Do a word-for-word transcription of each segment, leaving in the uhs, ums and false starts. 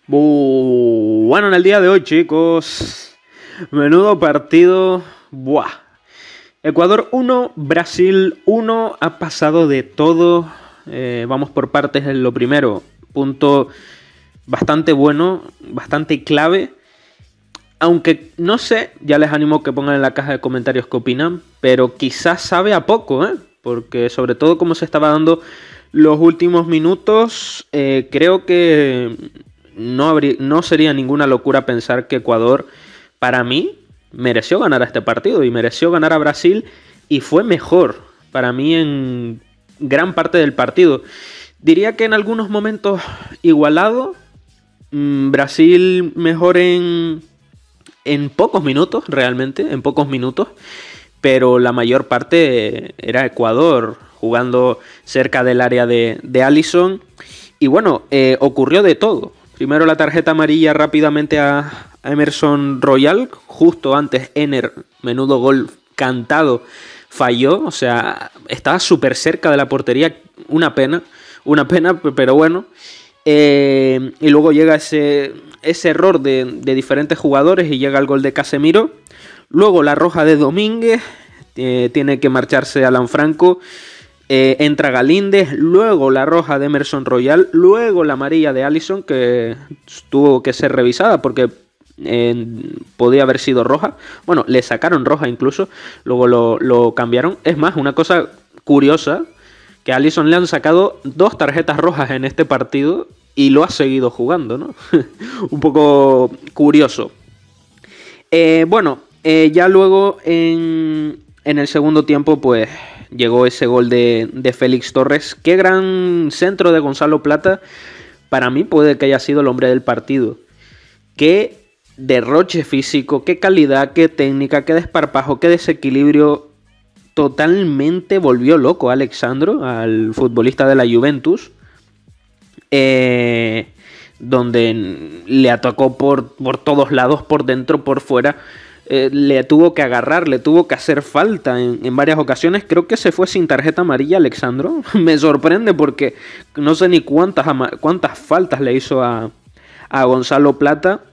Bu- Bueno, en el día de hoy, chicos, menudo partido. Buah. Ecuador uno, Brasil uno, ha pasado de todo. Eh, vamos por partes en lo primero. Punto bastante bueno, bastante clave. Aunque no sé, ya les animo que pongan en la caja de comentarios qué opinan, pero quizás sabe a poco, ¿eh? Porque sobre todo como se estaba dando los últimos minutos, eh, creo que no, habría, no sería ninguna locura pensar que Ecuador, para mí, mereció ganar a este partido y mereció ganar a Brasil y fue mejor para mí en gran parte del partido. Diría que en algunos momentos igualado, mmm, Brasil mejor en, en pocos minutos, realmente, en pocos minutos, pero la mayor parte era Ecuador jugando cerca del área de, de Alisson. Y bueno, eh, ocurrió de todo. Primero la tarjeta amarilla rápidamente a, a Emerson Royal, justo antes Ener, menudo gol cantado, falló. O sea, estaba súper cerca de la portería, una pena, una pena, pero bueno. Eh, y luego llega ese, ese error de, de diferentes jugadores y llega el gol de Casemiro. Luego la roja de Domínguez, eh, tiene que marcharse Alan Franco. Eh, entra Galíndez, luego la roja de Emerson Royal, luego la amarilla de Alisson, que tuvo que ser revisada porque eh, podía haber sido roja. Bueno, le sacaron roja incluso, luego lo, lo cambiaron. Es más, una cosa curiosa, que a Alisson le han sacado dos tarjetas rojas en este partido y lo ha seguido jugando, ¿no? Un poco curioso. Eh, bueno, eh, ya luego en, en el segundo tiempo, pues llegó ese gol de, de Félix Torres. Qué gran centro de Gonzalo Plata. Para mí puede que haya sido el hombre del partido. Qué derroche físico, qué calidad, qué técnica, qué desparpajo, qué desequilibrio. Totalmente volvió loco a Alexandro, al futbolista de la Juventus. Eh, donde le atacó por, por todos lados, por dentro, por fuera. Eh, le tuvo que agarrar, le tuvo que hacer falta en, en varias ocasiones. Creo que se fue sin tarjeta amarilla Alexandro. Me sorprende porque no sé ni cuántas, cuántas faltas le hizo a, a Gonzalo Plata.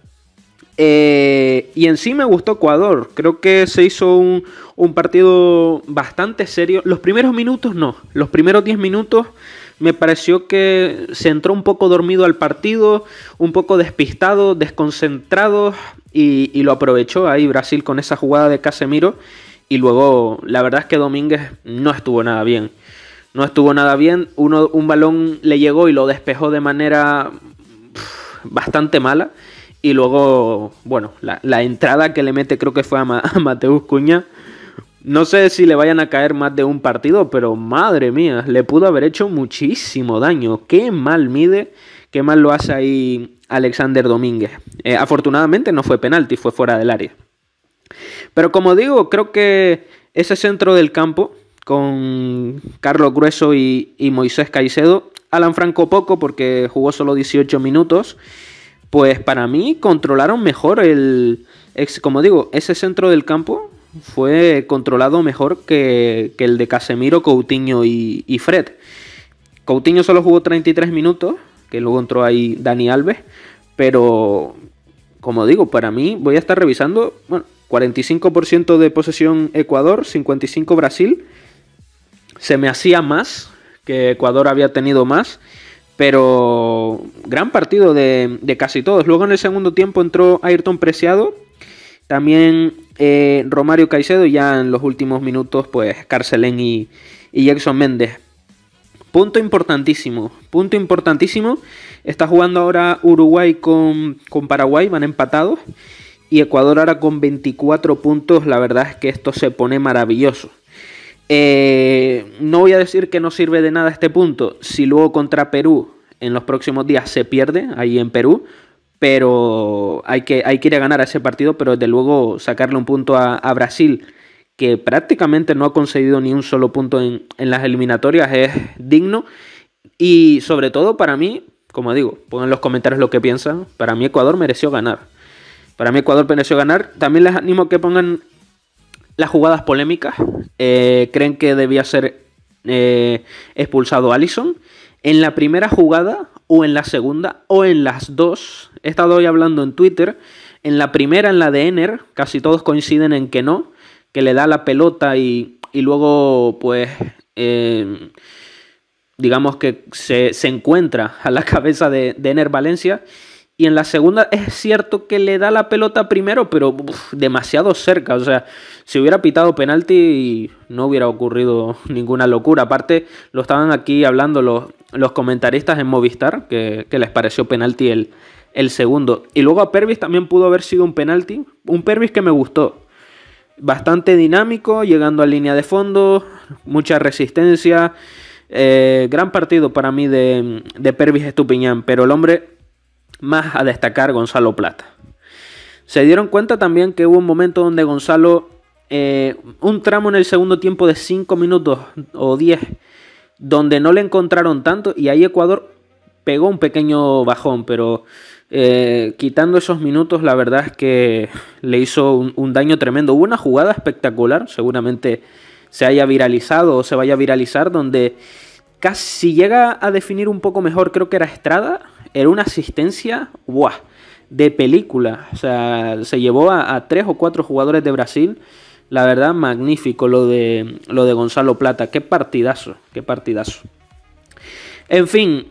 Eh, y en sí me gustó Ecuador. Creo que se hizo un, un partido bastante serio. Los primeros minutos no. Los primeros diez minutos me pareció que se entró un poco dormido al partido, un poco despistado, desconcentrado, y, y lo aprovechó ahí Brasil con esa jugada de Casemiro. Y luego la verdad es que Domínguez no estuvo nada bien. No estuvo nada bien. Uno, un balón le llegó y lo despejó de manera pff, bastante mala. Y luego, bueno, la, la entrada que le mete creo que fue a, Ma, a Mateus Cunha. No sé si le vayan a caer más de un partido, pero madre mía, le pudo haber hecho muchísimo daño. Qué mal mide, qué mal lo hace ahí Alexander Domínguez. Eh, afortunadamente no fue penalti, fue fuera del área. Pero como digo, creo que ese centro del campo, con Carlos Grueso y, y Moisés Caicedo, Alan Franco poco porque jugó solo dieciocho minutos, pues para mí controlaron mejor el, como digo, ese centro del campo fue controlado mejor que, que el de Casemiro, Coutinho y, y Fred. Coutinho solo jugó treinta y tres minutos, que luego entró ahí Dani Alves, pero como digo, para mí voy a estar revisando, bueno, cuarenta y cinco por ciento de posesión Ecuador, cincuenta y cinco por ciento Brasil. Se me hacía más, que Ecuador había tenido más, pero gran partido de, de casi todos. Luego en el segundo tiempo entró Ayrton Preciado, también eh, Romario Caicedo, y ya en los últimos minutos pues Carcelén y, y Jackson Méndez. Punto importantísimo, punto importantísimo. Está jugando ahora Uruguay con, con Paraguay, van empatados. Y Ecuador ahora con veinticuatro puntos. La verdad es que esto se pone maravilloso. Eh, no voy a decir que no sirve de nada este punto si luego contra Perú en los próximos días se pierde ahí en Perú, pero hay que, hay que ir a ganar a ese partido, pero desde luego sacarle un punto a, a Brasil, que prácticamente no ha conseguido ni un solo punto en, en las eliminatorias, es digno. Y sobre todo para mí, como digo, pongan en los comentarios lo que piensan, para mí Ecuador mereció ganar. Para mí Ecuador mereció ganar. También les animo a que pongan las jugadas polémicas. Eh, ¿Creen que debía ser eh, expulsado Alisson? En la primera jugada o en la segunda o en las dos. He estado hoy hablando en Twitter. En la primera, en la de Enner, casi todos coinciden en que no, que le da la pelota y, y luego pues eh, digamos que se, se encuentra a la cabeza de, de Enner Valencia. Y en la segunda es cierto que le da la pelota primero, pero uf, demasiado cerca. O sea, si hubiera pitado penalti no hubiera ocurrido ninguna locura. Aparte, lo estaban aquí hablando los, los comentaristas en Movistar, que, que les pareció penalti el, el segundo. Y luego a Pervis también pudo haber sido un penalti. Un Pervis que me gustó. Bastante dinámico, llegando a línea de fondo, mucha resistencia. Eh, gran partido para mí de, de Pervis Estupiñán, pero el hombre más a destacar, Gonzalo Plata. Se dieron cuenta también que hubo un momento donde Gonzalo, eh, un tramo en el segundo tiempo de cinco minutos o diez, donde no le encontraron tanto y ahí Ecuador pegó un pequeño bajón, pero eh, quitando esos minutos la verdad es que le hizo un, un daño tremendo. Hubo una jugada espectacular, seguramente se haya viralizado o se vaya a viralizar, donde casi llega a definir un poco mejor, creo que era Estrada. Era una asistencia, ¡buah!, de película. O sea, se llevó a, a tres o cuatro jugadores de Brasil. La verdad, magnífico lo de, lo de Gonzalo Plata. Qué partidazo, qué partidazo. En fin,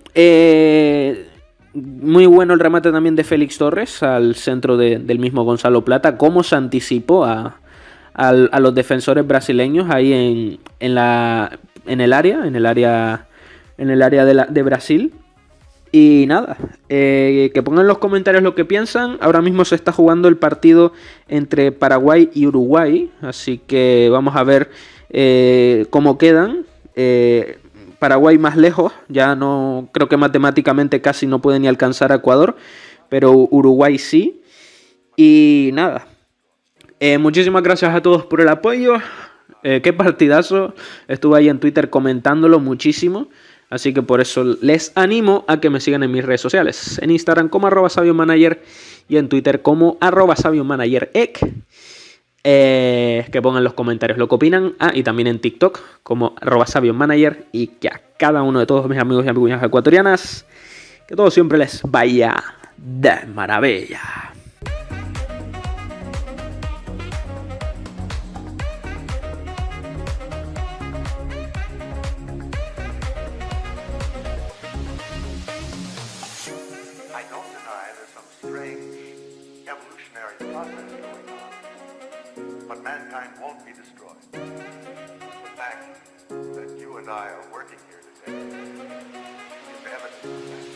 eh, muy bueno el remate también de Félix Torres al centro de, del mismo Gonzalo Plata. Cómo se anticipó a, a, a los defensores brasileños ahí en, en, la, en el área, en el área, en el área de, la, de Brasil. Y nada, eh, que pongan en los comentarios lo que piensan. Ahora mismo se está jugando el partido entre Paraguay y Uruguay, así que vamos a ver eh, cómo quedan. Eh, Paraguay más lejos, ya no creo que matemáticamente casi no puede ni alcanzar a Ecuador, pero Uruguay sí. Y nada, eh, muchísimas gracias a todos por el apoyo. Eh, qué partidazo, estuve ahí en Twitter comentándolo muchísimo. Así que por eso les animo a que me sigan en mis redes sociales. En Instagram como arroba sabiomanager y en Twitter como arroba sabiomanagerec. Eh, que pongan en los comentarios lo que opinan. Ah, y también en TikTok como arroba sabiomanager. Y que a cada uno de todos mis amigos y amigas ecuatorianas, que todo siempre les vaya de maravilla. I don't deny there's some strange evolutionary process going on, but mankind won't be destroyed. The fact that you and I are working here today is evidence